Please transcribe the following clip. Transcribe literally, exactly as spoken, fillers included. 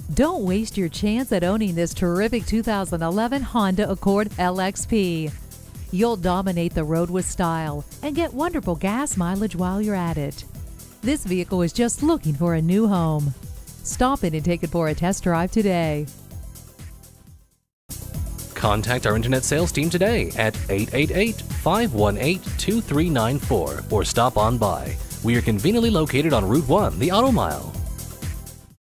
Don't waste your chance at owning this terrific two thousand eleven Honda Accord L X P. You'll dominate the road with style and get wonderful gas mileage while you're at it. This vehicle is just looking for a new home. Stop in and take it for a test drive today. Contact our internet sales team today at eight eight eight, five one eight, two three nine four or stop on by. We are conveniently located on Route one, the Auto Mile.